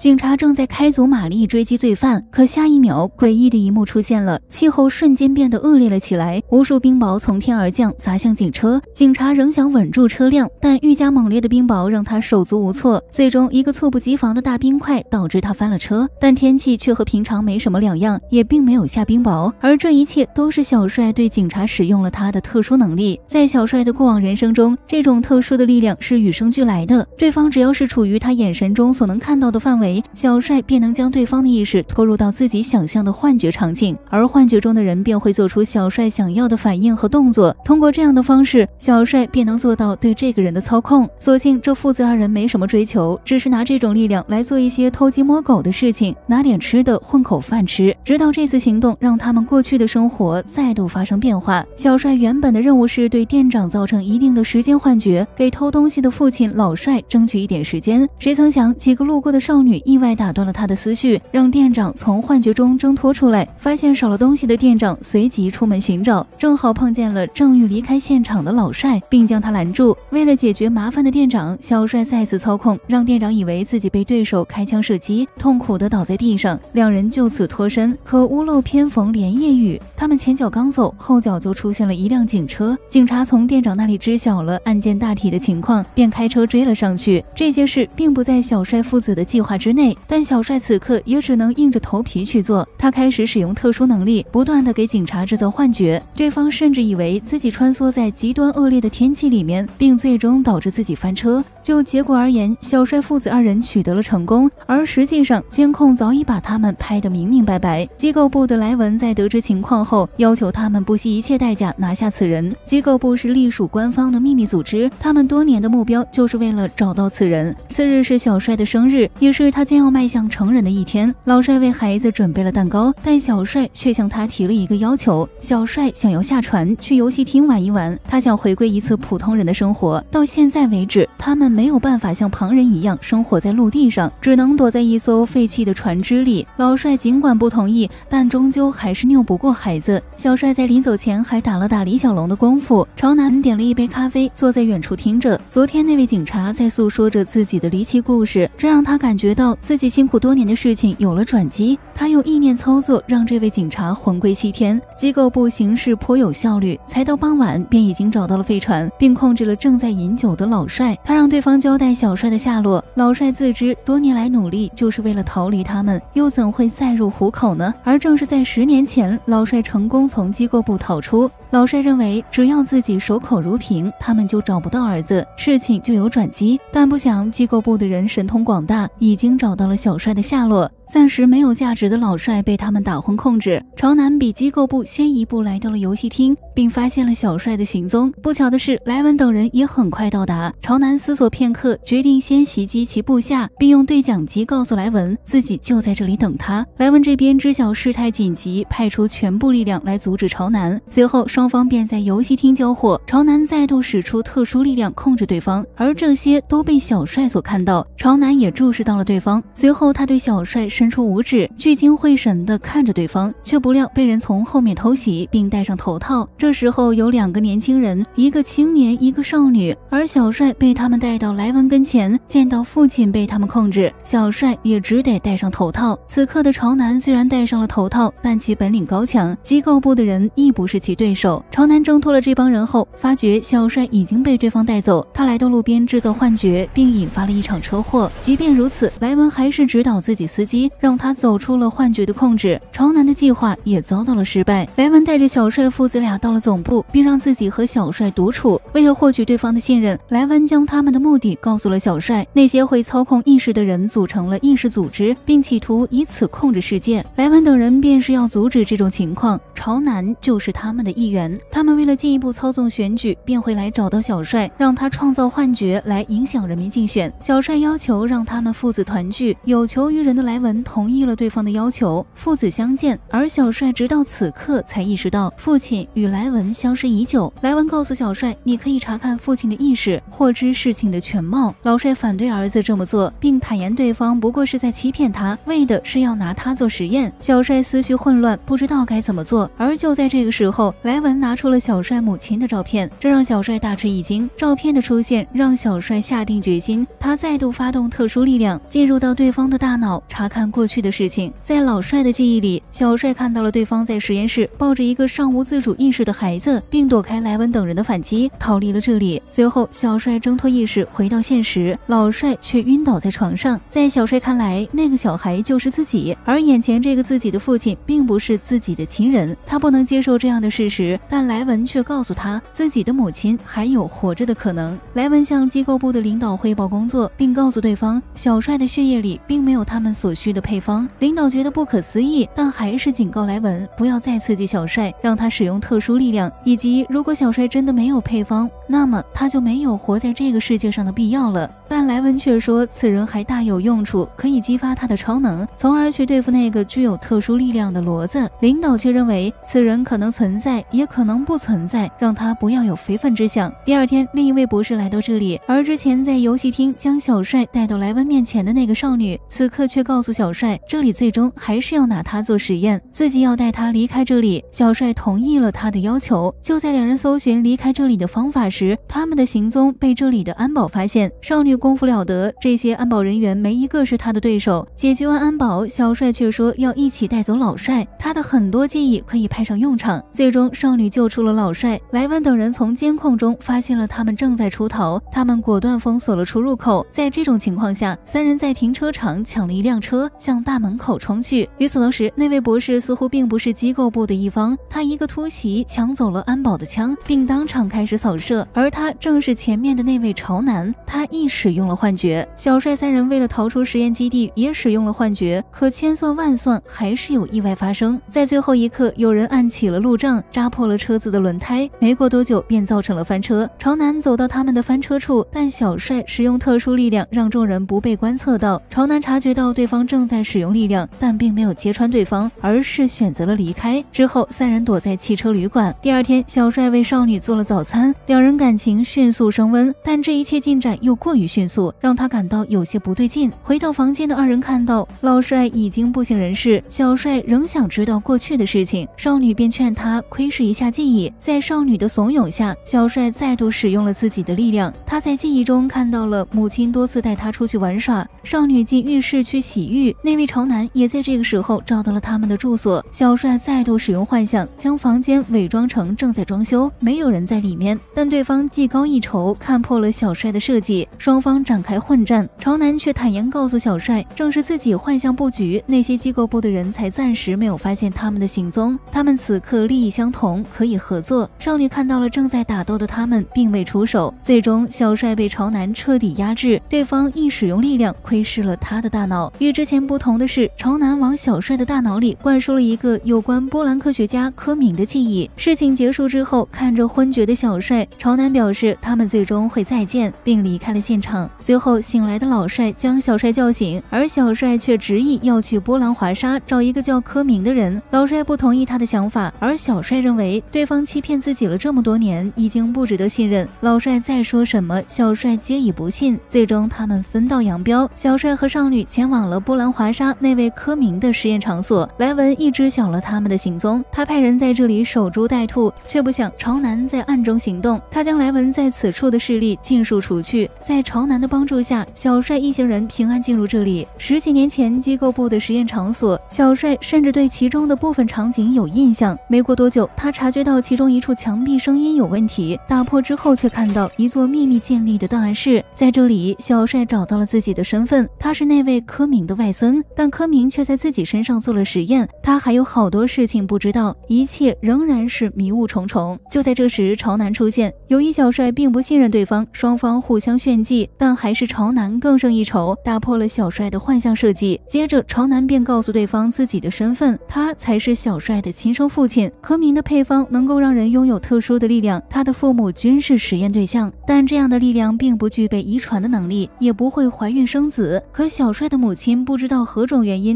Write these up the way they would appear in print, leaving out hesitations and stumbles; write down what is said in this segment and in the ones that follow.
警察正在开足马力追击罪犯，可下一秒诡异的一幕出现了，气候瞬间变得恶劣了起来，无数冰雹从天而降，砸向警车。警察仍想稳住车辆，但愈加猛烈的冰雹让他手足无措，最终一个猝不及防的大冰块导致他翻了车。但天气却和平常没什么两样，也并没有下冰雹，而这一切都是小帅对警察使用了他的特殊能力。在小帅的过往人生中，这种特殊的力量是与生俱来的，对方只要是处于他眼神中所能看到的范围，小帅便能将对方的意识拖入到自己想象的幻觉场景，而幻觉中的人便会做出小帅想要的反应和动作。通过这样的方式，小帅便能做到对这个人的操控。所幸这父子二人没什么追求，只是拿这种力量来做一些偷鸡摸狗的事情，拿点吃的混口饭吃。直到这次行动让他们过去的生活再度发生变化。小帅原本的任务是对店长造成一定的时间幻觉，给偷东西的父亲老帅争取一点时间。谁曾想几个路过的少女意外打断了他的思绪，让店长从幻觉中挣脱出来。发现少了东西的店长随即出门寻找，正好碰见了正欲离开现场的老帅，并将他拦住。为了解决麻烦的店长，小帅再次操控，让店长以为自己被对手开枪射击，痛苦地倒在地上，两人就此脱身。可屋漏偏逢连夜雨，他们前脚刚走，后脚就出现了一辆警车。警察从店长那里知晓了案件大体的情况，便开车追了上去。这些事并不在小帅父子的计划之内，但小帅此刻也只能硬着头皮去做。他开始使用特殊能力，不断地给警察制造幻觉，对方甚至以为自己穿梭在极端恶劣的天气里面，并最终导致自己翻车。就结果而言，小帅父子二人取得了成功，而实际上监控早已把他们拍得明明白白。机构部的莱文在得知情况后，要求他们不惜一切代价拿下此人。机构部是隶属官方的秘密组织，他们多年的目标就是为了找到此人。次日是小帅的生日，也是他将要迈向成人的一天。老帅为孩子准备了蛋糕，但小帅却向他提了一个要求。小帅想要下船去游戏厅玩一玩，他想回归一次普通人的生活。到现在为止，他们没有办法像旁人一样生活在陆地上，只能躲在一艘废弃的船只里。老帅尽管不同意，但终究还是拗不过孩子。小帅在临走前还打了打李小龙的功夫。朝南点了一杯咖啡，坐在远处听着。昨天那位警察在诉说着自己的离奇故事，这让他感觉到自己辛苦多年的事情有了转机。他用意念操作，让这位警察魂归西天。机构部行事颇有效率，才到傍晚便已经找到了飞船，并控制了正在饮酒的老帅。他让对方交代小帅的下落。老帅自知多年来努力就是为了逃离他们，又怎会再入虎口呢？而正是在10年前，老帅成功从机构部逃出。老帅认为只要自己守口如瓶，他们就找不到儿子，事情就有转机。但不想机构部的人神通广大，已经找到了小帅的下落。暂时没有价值的老帅被他们打昏控制。朝南比机构部先一步来到了游戏厅，并发现了小帅的行踪。不巧的是，莱文等人也很快到达。朝南思索片刻，决定先袭击其部下，并用对讲机告诉莱文自己就在这里等他。莱文这边知晓事态紧急，派出全部力量来阻止朝南。随后双方便在游戏厅交火，朝南再度使出特殊力量控制对方，而这些都被小帅所看到。朝南也注视到了对方，随后他对小帅伸出五指，聚精会神地看着对方，却不料被人从后面偷袭，并戴上头套。这时候有2个年轻人，一个青年，一个少女，而小帅被他们带到莱文跟前，见到父亲被他们控制，小帅也只得戴上头套。此刻的朝南虽然戴上了头套，但其本领高强，机构部的人亦不是其对手。朝南挣脱了这帮人后，发觉小帅已经被对方带走，他来到路边制造幻觉，并引发了一场车祸。即便如此，莱文还是指导自己司机，让他走出了幻觉的控制。朝南的计划也遭到了失败。莱文带着小帅父子俩到了总部，并让自己和小帅独处。为了获取对方的信任，莱文将他们的目的告诉了小帅。那些会操控意识的人组成了意识组织，并企图以此控制世界。莱文等人便是要阻止这种情况，朝南就是他们的一员。他们为了进一步操纵选举，便会来找到小帅，让他创造幻觉来影响人民竞选。小帅要求让他们父子团聚，有求于人的莱文同意了对方的的要求，父子相见，而小帅直到此刻才意识到父亲与莱文相识已久。莱文告诉小帅，你可以查看父亲的意识，获知事情的全貌。老帅反对儿子这么做，并坦言对方不过是在欺骗他，为的是要拿他做实验。小帅思绪混乱，不知道该怎么做。而就在这个时候，莱文拿出了小帅母亲的照片，这让小帅大吃一惊。照片的出现让小帅下定决心，他再度发动特殊力量，进入到对方的大脑，查看过去的事情。在老帅的记忆里，小帅看到了对方在实验室抱着一个尚无自主意识的孩子，并躲开莱文等人的反击，逃离了这里。随后小帅挣脱意识回到现实，老帅却晕倒在床上。在小帅看来，那个小孩就是自己，而眼前这个自己的父亲并不是自己的亲人。他不能接受这样的事实，但莱文却告诉他自己的母亲还有活着的可能。莱文向机构部的领导汇报工作，并告诉对方小帅的血液里并没有他们所需的配方。领导觉得不可思议，但还是警告莱文不要再刺激小帅，让他使用特殊力量，以及如果小帅真的没有配方，那么他就没有活在这个世界上的必要了。但莱文却说此人还大有用处，可以激发他的超能，从而去对付那个具有特殊力量的骡子。领导却认为此人可能存在，也可能不存在，让他不要有非分之想。第二天，另一位博士来到这里，而之前在游戏厅将小帅带到莱文面前的那个少女，此刻却告诉小帅，这里最终还是要拿他做实验，自己要带他离开这里。小帅同意了他的要求。就在两人搜寻离开这里的方法时，他们的行踪被这里的安保发现。少女功夫了得，这些安保人员没一个是他的对手。解决完安保，小帅却说要一起带走老帅，他的很多技艺可以派上用场。最终少女救出了老帅，莱文等人从监控中发现了他们正在出逃，他们果断封锁了出入口。在这种情况下，三人在停车场抢了一辆车，向大门口冲去。与此同时，那位博士似乎并不是机构部的一方，他一个突袭抢走了安保的枪，并当场开始扫射，而他正是前面的那位潮男，他亦使用了幻觉。小帅三人为了逃出实验基地也使用了幻觉，可千算万算还是有意外发生。在最后一刻，有人按起了路障，扎破了车子的轮胎，没过多久便造成了翻车。潮男走到他们的翻车处，但小帅使用特殊力量让众人不被观测到。潮男察觉到对方正在使用力量，但并没有揭穿对方，而是选择了离开。之后三人躲在汽车旅馆。第二天，小帅为少女做了早餐，两人感情迅速升温，但这一切进展又过于迅速，让他感到有些不对劲。回到房间的二人看到老帅已经不省人事，小帅仍想知道过去的事情，少女便劝他窥视一下记忆。在少女的怂恿下，小帅再度使用了自己的力量，他在记忆中看到了母亲多次带他出去玩耍。少女进浴室去洗浴，那位潮男也在这个时候找到了他们的住所。小帅再度使用幻象，将房间伪装成正在装修，没有人在里面，但对方技高一筹，看破了小帅的设计，双方展开混战。潮男却坦言告诉小帅，正是自己幻象布局，那些机构部的人才暂时没有发现他们的行踪，他们此刻利益相同，可以合作。少女看到了正在打斗的他们，并未出手。最终小帅被潮男彻底压制，对方亦使用力量窥视了他的大脑。与之前不同的是，潮男往小帅的大脑里灌输了一个有关波兰科学家科明的记忆。事情结束之后，看着昏厥的小帅，潮男表示他们最终会再见，并离开了现场。最后醒来的老帅将小帅叫醒，而小帅却执意要去波兰华沙找一个叫科明的人。老帅不同意他的想法，而小帅认为对方欺骗自己了这么多年，已经不值得信任。老帅再说什么，小帅皆已不信。最终他们分道扬镳，小帅和少女前往了波兰华沙那位科明的实验场所。莱文一知晓了他们的行踪，他派人在这里守株待兔，却不想潮男在暗中行动，他将莱文在此处的势力尽数除去。在潮男的帮助下，小帅一行人平安进入这里。10几年前机构部的实验场所，小帅甚至对其中的部分场景有印象。没过多久，他察觉到其中一处墙壁声音有问题，打破之后却看到一座秘密建立的档案室。在这里，小帅找到了自己的身份，他是那位科明的外孙，但科明却在自己身上做了实验，他还有好多事情不知道，一切仍然是迷雾重重。就在这时，潮男出现，由于小帅并不信任对方，双方互相炫技，但还是潮男更胜一筹，打破了小帅的幻象设计。接着潮男便告诉对方自己的身份，他才是小帅的亲生父亲。科明的配方能够让人拥有特殊的力量，他的父母均是实验对象，但这样的力量并不具备遗传的能力，也不会怀孕生子。可小帅的母亲不知道何种原因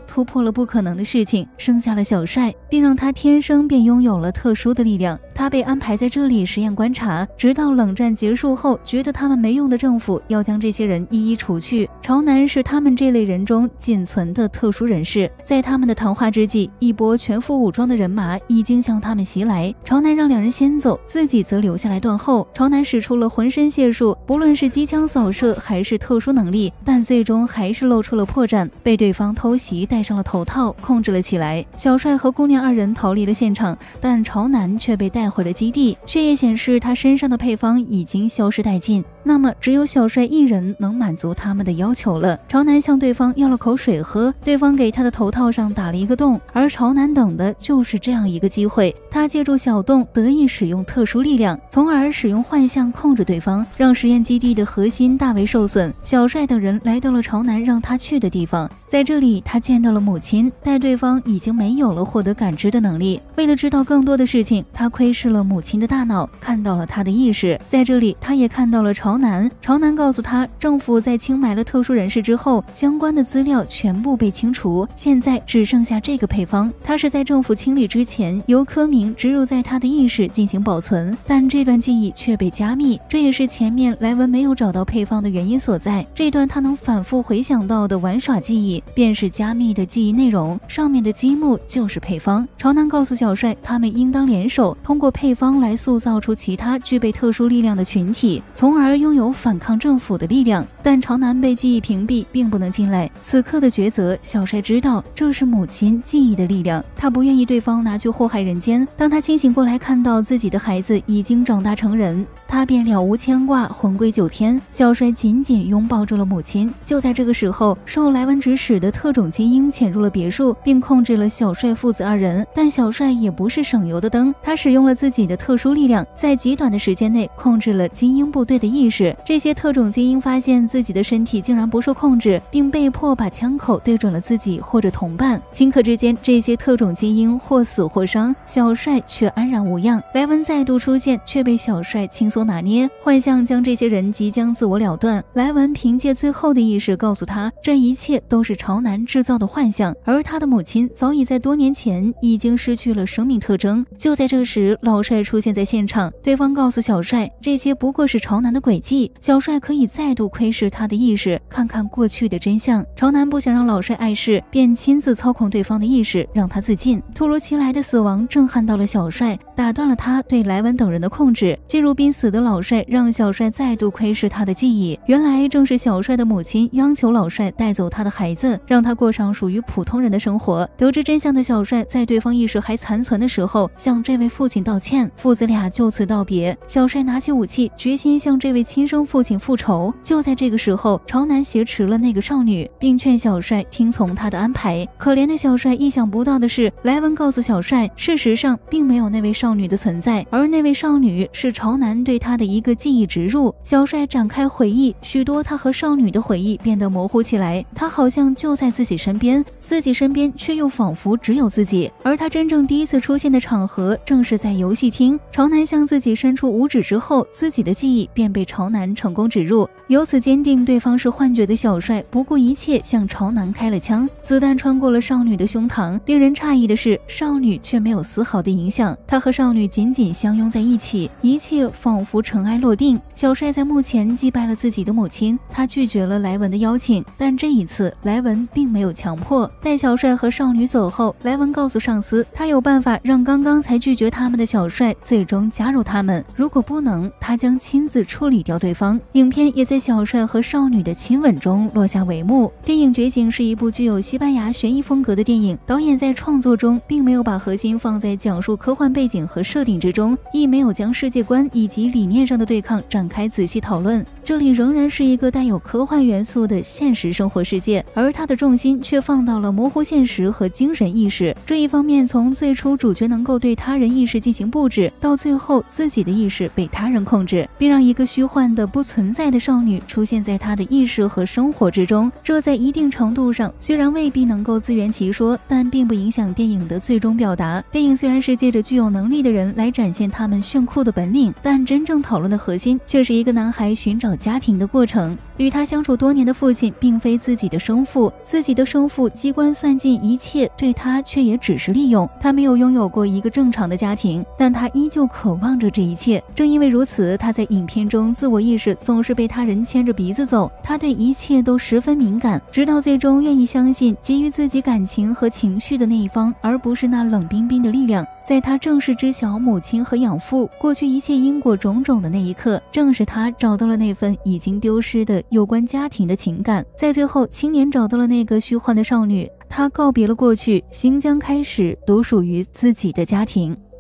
突破了不可能的事情，生下了小帅，并让他天生便拥有了特殊的力量。他被安排在这里实验观察，直到冷战结束后，觉得他们没用的政府要将这些人一一除去。朝南是他们这类人中仅存的特殊人士。在他们的谈话之际，一波全副武装的人马已经向他们袭来。朝南让两人先走，自己则留下来断后。朝南使出了浑身解数，不论是机枪扫射还是特殊能力，但最终还是露出了破绽，被对方偷袭戴上了头套，控制了起来。小帅和姑娘二人逃离了现场，但朝南却被带回了基地。血液显示他身上的配方已经消失殆尽，那么只有小帅一人能满足他们的要求了。朝南向对方要了口水喝，对方给他的头套上打了一个洞，而朝南等的就是这样一个机会。他借助小洞得以使用特殊力量，从而使用幻象控制对方，让实验基地的核心大为受损。小帅等人来到了朝南让他去的地方，在这里他见到了母亲，但对方已经没有了获得感知的能力。为了知道更多的事情，他窥视了母亲的大脑，看到了他的意识。在这里他也看到了朝南告诉他，政府在清埋了特殊人士之后，相关的资料全部被清除，现在只剩下这个配方。他是在政府清理之前由柯明植入在他的意识进行保存，但这段记忆却被加密，这也是前面莱文没有找到配方的原因所在。这段他能反复回想到的玩耍记忆便是加密的记忆内容，上面的积木就是配方。朝南告诉小帅，他们应当联手，通过配方来塑造出其他具备特殊力量的群体，从而拥有反抗政府的力量。但朝南被记忆屏蔽，并不能进来。此刻的抉择，小帅知道这是母亲记忆的力量，他不愿意对方拿去祸害人间。当他清醒过来，看到自己的孩子已经长大成人，他便了无牵挂，魂归9天。小帅紧紧拥抱住了母亲。就在这个时候，受莱文指使的特种基因潜入了别墅，并控制了小帅父子二人。但小帅也不是省油的灯，他使用了自己的特殊力量，在极短的时间内控制了精英部队的意识。这些特种精英发现自己的身体竟然不受控制，并被迫把枪口对准了自己或者同伴。顷刻之间，这些特种精英或死或伤，小帅却安然无恙。莱文再度出现，却被小帅轻松拿捏，幻象将这些人即将自我了断。莱文凭借最后的意识告诉他，这一切都是朝南制造的幻象，而他的母亲早已在多年前已经失去了生命特征。就在这时，老帅出现在现场，对方告诉小帅，这些不过是朝南的诡计，小帅可以再度窥视他的意识，看看过去的真相。朝南不想让老帅碍事，便亲自操控对方的意识，让他自尽。突如其来的死亡震撼到了小帅，打断了他对莱文等人的控制。进入濒死的老帅让小帅再度窥视他的记忆，原来正是小帅的母亲央求老帅带走他的孩子，让他过上属于普通人的生活。得知真相的小帅在对方意识还残存的时候，向这位父亲道歉，父子俩就此道别。小帅拿起武器，决心向这位亲生父亲复仇。就在这个时候，朝南挟持了那个少女，并劝小帅听从他的安排。可怜的小帅意想不到的是，莱文告诉小帅，事实上并没有那位少女的存在，而那位少女是朝南对他的一个记忆植入。小帅展开回忆，许多他和少女的回忆变得模糊起来，他好像就在自己身边，自己身边却又仿佛只有自己。而他真正第一次出现的场合正是在游戏厅，朝南向自己伸出五指之后，自己的记忆便被朝南成功植入。由此坚定对方是幻觉的小帅不顾一切向朝南开了枪，子弹穿过了少女的胸膛。令人诧异的是，少女却没有丝毫的影响，他和少女紧紧相拥在一起，一切仿佛尘埃落定。小帅在墓前祭拜了自己的母亲，他拒绝了莱文的邀请，但这一次莱文并没有强迫。待小帅和少女走后，莱文告诉上司，他有办法让刚刚才拒绝他们的小帅最终加入他们，如果不能，他将亲自处理掉对方。影片也在小帅和少女的亲吻中落下帷幕。电影《觉醒》是一部具有西班牙悬疑风格的电影，导演在创作中并没有把核心放在讲述科幻背景和设定之中，亦没有将世界观以及理念上的对抗展开仔细讨论。这里仍然是一个带有科幻元素的现实生活世界，而它的重心却放到了模糊现实和精神意识这一方面。从最初主角能够对他人意识进行布置，到最后自己的意识被他人控制，并让一个虚幻的不存在的少女出现在他的意识和生活之中。这在一定程度上虽然未必能够自圆其说，但并不影响电影的最终表达。电影虽然是借着具有能力的人来展现他们炫酷的本领，但真正讨论的核心却是一个男孩寻找家庭的过程。 与他相处多年的父亲并非自己的生父，自己的生父机关算尽一切，对他却也只是利用。他没有拥有过一个正常的家庭，但他依旧渴望着这一切。正因为如此，他在影片中自我意识总是被他人牵着鼻子走，他对一切都十分敏感，直到最终愿意相信给予自己感情和情绪的那一方，而不是那冷冰冰的力量。在他正式知晓母亲和养父过去一切因果种种的那一刻，正是他找到了那份已经丢失的有关家庭的情感。在最后，青年找到了那个虚幻的少女，他告别了过去，行将开始独属于自己的家庭。